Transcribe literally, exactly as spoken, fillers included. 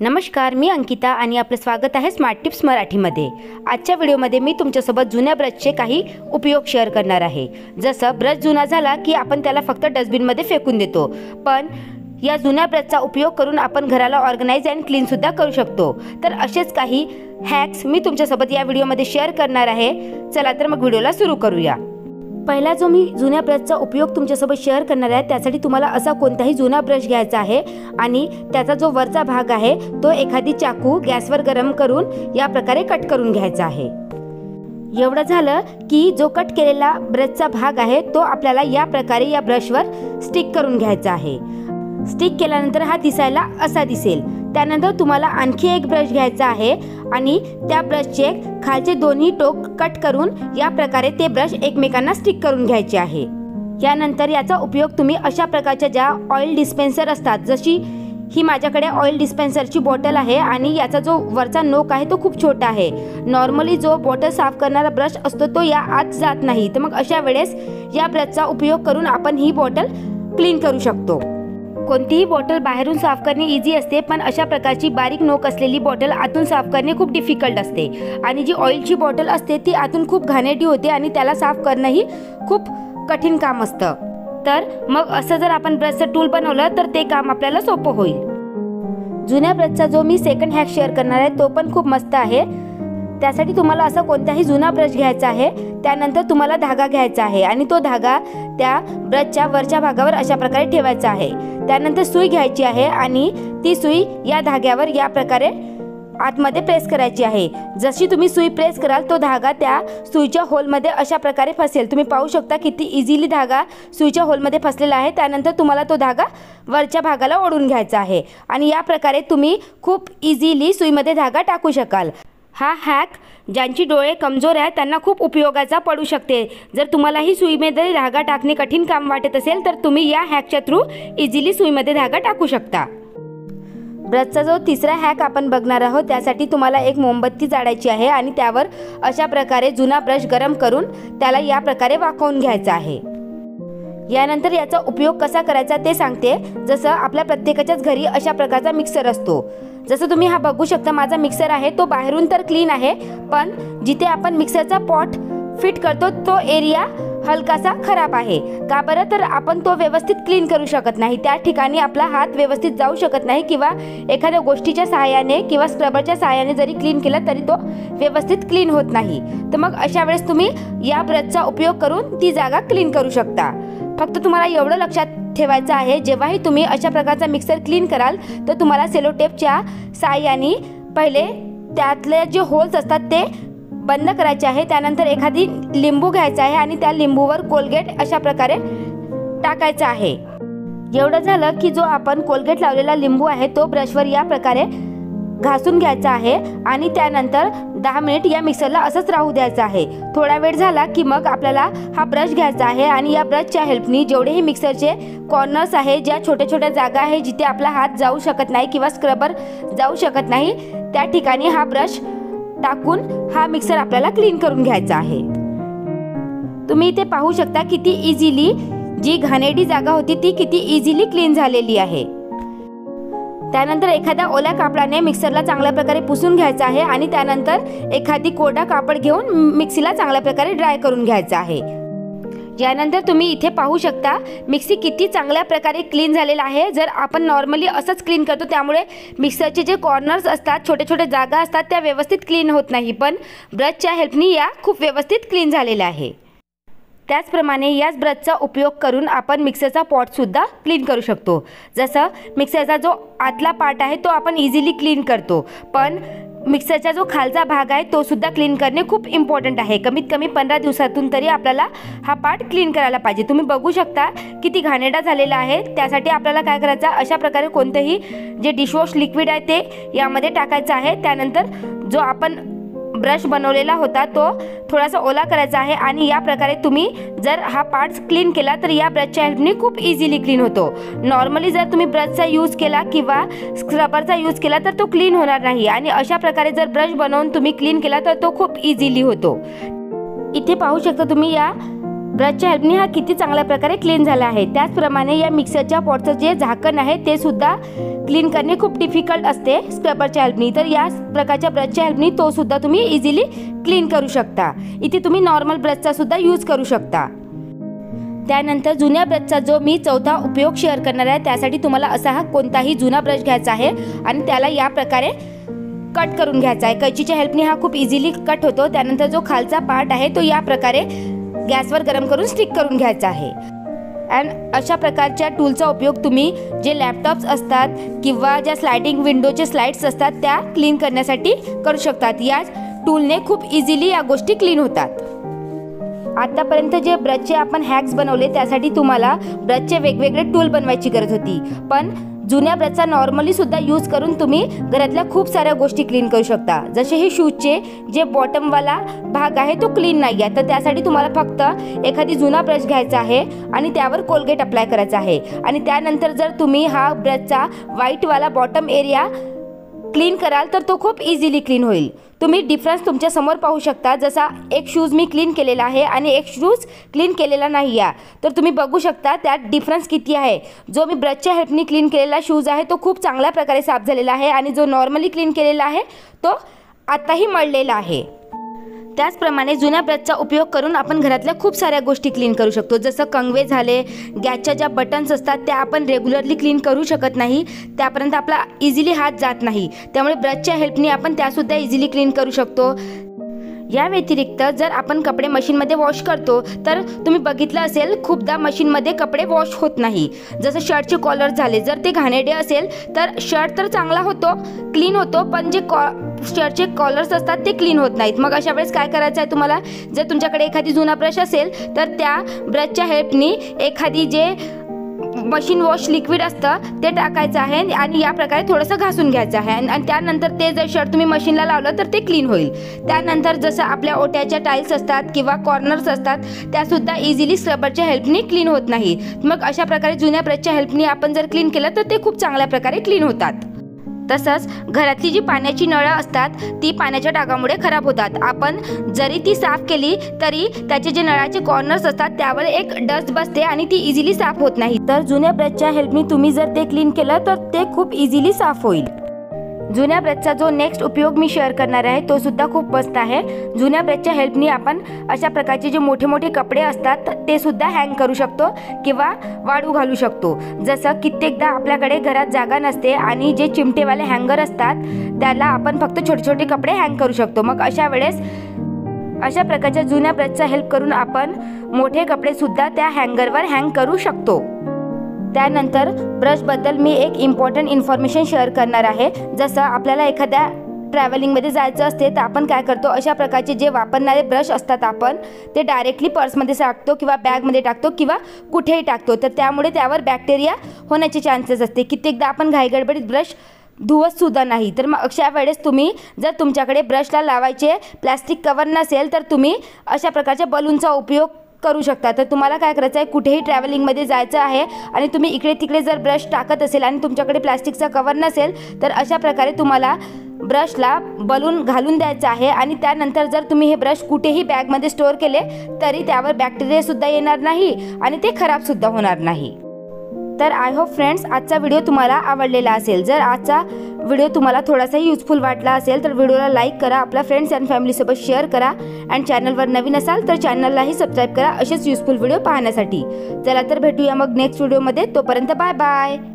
नमस्कार, मी अंकिता आणि आपलं स्वागत आहे स्मार्ट टिप्स मराठीमध्ये। आजच्या व्हिडिओमध्ये मी तुमच्यासोबत जुन्या ब्रशचे काही उपयोग शेअर करणार आहे। जसं ब्रश जुना झाला की आपण त्याला फक्त डस्टबिनमध्ये फेकून देतो, पण या जुन्या ब्रशचा उपयोग करून आपण घराला ऑर्गनाइज अँड क्लीन सुद्धा करू शकतो। तर असेच काही हॅक्स मी तुमच्यासोबत या व्हिडिओमध्ये शेअर करणार आहे। चला तर मग व्हिडिओला सुरू करूया। पहिला जो मी जुन्या ब्रशचा उपयोग तुमच्यासोबत शेअर करणार आहे, त्यासाठी तुम्हाला असा कोणताही जुना ब्रश घ्यायचा आहे आणि त्याचा जो वरचा भाग आहे तो एखादी चाकू गॅसवर गरम करून या प्रकारे कट करून घ्यायचा आहे। एवढं झालं की जो कट केलेला ब्रशचा भाग आहे तो आपल्याला या प्रकारे या ब्रशवर स्टिक करून घ्यायचा आहे। स्टिक केल्यानंतर हा दिसायला असा दिसेल। त्यानंतर तुम्हाला आणखी एक ब्रश घ्यायचा आहे आणि त्या ब्रशचे खालचे दोन्ही टोक कट करून या प्रकारे ते ब्रश एकमेकांना स्टिक करून घ्यायचे आहे। यानंतर याचा उपयोग तुम्ही अशा प्रकारच्या ज्या ऑइल डिस्पेन्सर असतात, जशी ही माझ्याकडे ऑइल डिस्पेन्सरची बॉटल आहे आणि याचा जो वरचा नोक आहे तो खूप छोटा आहे। नॉर्मली जो बॉटल साफ करणारा ब्रश असतो तो या आत जात नाही, तर मग अशा वेळेस या ब्रशचा उपयोग करून आपण ही बॉटल क्लीन करू शकतो। कोणतीही बॉटल बाहेरून साफ करणे इझी असते, पण अशा प्रकारची बारीक नोक असलेली बॉटल आतून साफ करणे खूप डिफिकल्ट असते आणि जी ऑइलची बॉटल असते ती आतून खूप घाणेरडी होते आणि त्याला साफ करणंही खूप कठीण काम असतं। तर मग असं जर आपण ब्रशचं टूल बनवलं तर ते काम आपल्याला सोपं होईल। जुन्या ब्रशचा जो मी सेकंड हॅक शेअर करणार आहे तो पण खूप मस्त आहे। त्यासाठी तुम्हाला असा कोणताही जुना ब्रश घ्यायचा आहे, त्यानंतर तुम्हाला धागा घ्यायचा आहे आणि तो धागा त्या ब्रशच्या वरच्या भागावर अशा प्रकारे ठेवायचा आहे। त्यानंतर सुई घ्यायची आहे आणि ती सुई या धाग्यावर या प्रकारे आतमध्ये प्रेस करायची आहे। जशी तुम्ही सुई प्रेस कराल तो धागा त्या सुईच्या होलमध्ये अशा प्रकारे फसेल। तुम्ही पाहू शकता किती इझिली धागा सुईच्या होलमध्ये फसलेला आहे। त्यानंतर तुम्हाला तो धागा वरच्या भागाला ओढून घ्यायचा आहे आणि या प्रकारे तुम्ही खूप इझिली सुईमध्ये धागा टाकू शकाल। हा हॅक ज्यांची डोळे कमजोर आहेत त्यांना खूप उपयोगाचा पडू शकते। जर तुम्हालाही सुईमध्ये धागा टाकणे कठीण काम वाटत असेल तर तुम्ही या हॅकच्या थ्रू इझिली सुईमध्ये धागा टाकू शकता। ब्रशचा जो तिसरा हॅक आपण बघणार आहोत, त्यासाठी तुम्हाला एक मोमबत्ती जाळायची आहे आणि त्यावर अशा प्रकारे जुना ब्रश गरम करून त्याला या प्रकारे वाकवून घ्यायचा आहे। यानंतर याचा उपयोग कसा करायचा ते सांगते। जसं आपल्या प्रत्येकाच्याच घरी अशा प्रकारचा मिक्सर असतो। जसं तुम्ही हा बघू शकता, माझा मिक्सर आहे तो बाहेरून तर क्लीन आहे, पण जिथे आपण मिक्सरचा पॉट फिट करतो तो एरिया हलकासा खराब आहे। का बरं? तर आपण तो व्यवस्थित क्लीन करू शकत नाही, त्या ठिकाणी आपला हात व्यवस्थित जाऊ शकत नाही किंवा एखाद्या गोष्टीच्या सहाय्याने किंवा स्क्रबरच्या सहाय्याने जरी क्लीन केला तरी तो व्यवस्थित क्लीन होत नाही। तर मग अशा वेळेस तुम्ही या ब्रशचा उपयोग करून ती जागा क्लीन करू शकता। फक्त तुम्हाला एवढं लक्षात ठेवायचं आहे, जेव्हाही तुम्ही अशा प्रकारचा मिक्सर क्लीन कराल तर तुम्हाला सेलो टेपच्या सहाय्याने पहिले त्यातले जे होल्स असतात ते बंद करायचे आहे। त्यानंतर एखादी लिंबू घ्यायचा आहे आणि त्या लिंबूवर कोलगेट अशा प्रकारे टाकायचा आहे। एवढं झालं की जो आपण कोलगेट लावलेला लिंबू आहे तो ब्रशवर या प्रकारे घासून घ्यायचा आहे आणि त्यानंतर दहा मिनिट या मिक्सरला असंच राहू द्यायचं आहे। थोडा वेळ झाला की मग आपल्याला हा ब्रश घ्यायचा आहे आणि या ब्रशच्या हेल्पनी जेवढेही मिक्सरचे कॉर्नर्स आहे, ज्या छोट्या छोट्या जागा आहे जिथे आपला हात जाऊ शकत नाही किंवा स्क्रबर जाऊ शकत नाही, त्या ठिकाणी हा ब्रश टाकून हा मिक्सर आपल्याला क्लीन करून घ्यायचा आहे। तुम्ही इथे पाहू शकता किती इझिली जी घाणेरडी जागा होती ती किती इझिली क्लीन झालेली आहे। त्यानंतर एखाद्या ओल्या कापडाने मिक्सरला चांगल्या प्रकारे पुसून घ्यायचा आहे आणि त्यानंतर एखादी कोरडा कापड घेऊन मिक्सीला चांगल्या प्रकारे ड्राय करून घ्यायचा आहे। यानंतर तुम्ही इथे पाहू शकता मिक्सी किती चांगल्या प्रकारे क्लीन झालेला आहे। जर आपण नॉर्मली असंच क्लीन करतो त्यामुळे मिक्सरचे जे कॉर्नर्स असतात, छोटे छोटे जागा असतात, त्या व्यवस्थित क्लीन होत नाही, पण ब्रशच्या हेल्पनी या खूप व्यवस्थित क्लीन झालेला आहे। त्याचप्रमाणे याच ब्रशचा उपयोग करून आपण मिक्सरचा पॉटसुद्धा क्लीन करू शकतो। जसं मिक्सरचा जो आतला पार्ट आहे तो आपण इझिली क्लीन करतो, पण मिक्सरचा जो खालचा भाग आहे तो सुद्धा क्लीन करणे खूप इम्पॉर्टंट आहे। कमीत कमी पंधरा दिवसातून तरी आपल्याला हा पार्ट क्लीन करायला पाहिजे। तुम्ही बघू शकता किती घाणेरडा झालेला आहे। त्यासाठी आपल्याला काय करायचं, अशा प्रकारे कोणतेही जे डिशवॉश लिक्विड आहे ते यामध्ये टाकायचं आहे। त्यानंतर जो आपण ब्रश बनवलेला होता तो थोडासा ओला करायचा आहे आणि या प्रकारे तुम्ही जर हा पार्ट क्लीन केला तर या ब्रशच्या हेल्पने खूप इझिली क्लीन होतो। नॉर्मली जर तुम्ही ब्रशचा यूज केला किंवा स्क्रबरचा यूज केला तर तो क्लीन होणार नाही आणि अशा प्रकारे जर ब्रश बनवून तुम्ही क्लीन केला तर तो खूप इझिली होतो। इथे पाहू शकता तुम्ही या ब्रशच्या हेल्पनी हा किती चांगल्या प्रकारे क्लीन झाला आहे। त्याचप्रमाणे या मिक्सरच्या पॉटचं जे झाकण आहे ते सुद्धा क्लीन करणे खूप डिफिकल्ट असते स्क्रबरच्या हेल्पनी, तर या प्रकारच्या ब्रशच्या हेल्पनी तो सुद्धा तुम्ही इझिली क्लीन करू शकता। इथे तुम्ही नॉर्मल ब्रशचा सुद्धा यूज करू शकता। त्यानंतर जुन्या ब्रशचा जो मी चौथा उपयोग शेअर करणार आहे, त्यासाठी तुम्हाला असा हा कोणताही जुना ब्रश घ्यायचा आहे आणि त्याला या प्रकारे कट करून घ्यायचा आहे। कैचीच्या हेल्पनी हा खूप इझिली कट होतो। त्यानंतर जो खालचा पार्ट आहे तो या प्रकारे गॅसवर गरम करून स्टिक करून घ्यायचा आहे। अँड अशा प्रकारच्या टूलचा उपयोग तुम्ही जे लॅपटॉप्स असतात किंवा ज्या स्लायडिंग विंडोचे स्लाइड्स असतात त्या क्लीन करण्यासाठी करू शकतात। या टूलने खूप इझिली या गोष्टी क्लीन होतात। आतापर्यंत जे ब्रशचे आपण हॅक्स बनवले त्यासाठी तुम्हाला ब्रशचे वेगवेगळे टूल बनवायची गरज होती, पण जुन्या ब्रशचा नॉर्मली सुद्धा यूज करून तुम्ही घरातल्या खूप साऱ्या गोष्टी क्लीन करू शकता। जसे हे शूजचे जे बॉटमवाला भाग आहे तो क्लीन नाही आहे, तर त्यासाठी तुम्हाला फक्त एखादी जुना ब्रश घ्यायचा आहे आणि त्यावर कोलगेट अप्लाय करायचा आहे आणि त्यानंतर जर तुम्ही हा ब्रशचा व्हाईटवाला बॉटम एरिया क्लीन कराल तर तो खूप इझिली क्लीन होईल। तुम्ही डिफरन्स तुमच्या समोर पाहू शकता। जसा एक शूज मी क्लीन केलेला आहे आणि एक शूज क्लीन केलेला नाही आहे, तर तुम्ही बघू शकता त्यात डिफरन्स किती आहे। जो मी ब्रशच्या हेल्पनी क्लीन केलेला शूज आहे तो खूप चांगल्या प्रकारे साफ झालेला आहे आणि जो नॉर्मली क्लीन केलेला आहे तो आताही मळलेला आहे। त्याचप्रमाणे जुन्या ब्रशचा उपयोग करून आपण घरातल्या खूप साऱ्या गोष्टी क्लीन करू शकतो। जसं कंगवे झाले, गॅसच्या ज्या बटन्स असतात त्या आपण रेग्युलरली क्लीन करू शकत नाही, त्यापर्यंत आपला इझिली हात जात नाही, त्यामुळे ब्रशच्या हेल्पनी आपण त्यासुद्धा इझिली क्लीन करू शकतो। या व्यतिरिक्त जर आपण कपडे मशीनमध्ये वॉश करतो तर तुम्ही बघितलं असेल खूपदा मशीनमध्ये कपडे वॉश होत नाही। जसं शर्टचे कॉलर झाले, जर ते घाणेरडे असेल तर शर्ट तर चांगला होतो, क्लीन होतो, पण जे कॉ शर्टचे कॉलर्स असतात ते क्लीन होत नाहीत। मग अशा वेळेस काय करायचं आहे तुम्हाला, जर तुमच्याकडे एखादी जुना ब्रश असेल तर त्या ब्रशच्या हेल्पनी एखादी जे मशीन वॉश लिक्विड असतं ते टाकायचं आहे आणि या प्रकारे थोडंसं घासून घ्यायचं आहे आणि त्यानंतर ते जर शर्ट तुम्ही मशीनला लावलं तर ते क्लीन होईल। त्यानंतर जसं आपल्या ओट्याच्या टाईल्स असतात किंवा कॉर्नर्स असतात त्यासुद्धा इझिली स्क्रबरच्या हेल्पनी क्लीन होत नाही। मग अशा प्रकारे जुन्या ब्रशच्या हेल्पनी आपण जर क्लीन केलं तर ते खूप चांगल्या प्रकारे क्लीन होतात। तसंच घरातली जी पाण्याची नळं असतात ती पाण्याच्या डागामुळे खराब होतात। आपण जरी ती साफ केली तरी त्याचे जे नळाचे कॉर्नर्स असतात त्यावर एक डस्ट बसते आणि ती इझिली साफ होत नाही, तर जुन्या ब्रशच्या हेल्पनी तुम्ही जर ते क्लीन केलं तर ते खूप इझिली साफ होईल। जुन्या ब्रशचा जो नेक्स्ट उपयोग मी शेअर करणार आहे तो सुद्धा खूप मस्त आहे। जुन्या ब्रशच्या हेल्पनी आपण अशा प्रकारचे जे मोठे मोठे कपडे असतात ते सुद्धा हँग करू शकतो किंवा वाळू घालू शकतो। जसं कित्येकदा आपल्याकडे घरात जागा नसते आणि जे चिमटेवाले हँगर असतात त्याला आपण फक्त छोटे छोटे कपडे हँग करू शकतो। मग अशा वेळेस अशा प्रकारच्या जुन्या ब्रशचा हेल्प करून आपण मोठे कपडे सुद्धा त्या हँगरवर हँग करू शकतो। त्यानंतर ब्रशबद्दल मी एक इम्पॉर्टंट इन्फॉर्मेशन शेअर करणार आहे। जसं आपल्याला एखाद्या ट्रॅव्हलिंगमध्ये जायचं असते तर आपण काय करतो, अशा प्रकारचे जे वापरणारे ब्रश असतात आपण ते डायरेक्टली पर्समध्ये टाकतो किंवा बॅगमध्ये टाकतो किंवा कुठेही टाकतो, तर त्यामुळे त्यावर बॅक्टेरिया होण्याचे चान्सेस असते। कित्येकदा आपण घाईगडबडीत ब्रश धुवत सुद्धा नाही, तर मग अशा वेळेस तुम्ही जर तुमच्याकडे ब्रशला लावायचे प्लॅस्टिक कवर नसेल तर तुम्ही अशा प्रकारच्या बलूनचा उपयोग करू शकता। तर तुम्हाला काय करायचं आहे, कुठेही ट्रॅव्हलिंगमध्ये जायचं आहे आणि तुम्ही इकडे तिकडे जर ब्रश टाकत असेल आणि तुमच्याकडे प्लॅस्टिकचा कवर नसेल तर अशा प्रकारे तुम्हाला ब्रशला बलून घालून द्यायचं आहे आणि त्यानंतर जर तुम्ही हे ब्रश कुठेही बॅगमध्ये स्टोअर केले तरी त्यावर बॅक्टेरियासुद्धा येणार नाही आणि ते खराबसुद्धा होणार नाही। तर आय होप फ्रेंड्स आजचा व्हिडिओ तुम्हाला आवडलेला असेल। जर आजचा व्हिडिओ तुम्हाला थोडासाही युजफुल वाटला असेल तर व्हिडिओला लाईक करा, आपल्या फ्रेंड्स अँड फॅमिलीसोबत शेअर करा आणि चॅनलवर नवीन असाल तर चॅनललाही सबस्क्राईब करा असेच युजफुल व्हिडिओ पाहण्यासाठी। चला तर भेटूया मग नेक्स्ट व्हिडिओमध्ये, तोपर्यंत बाय बाय।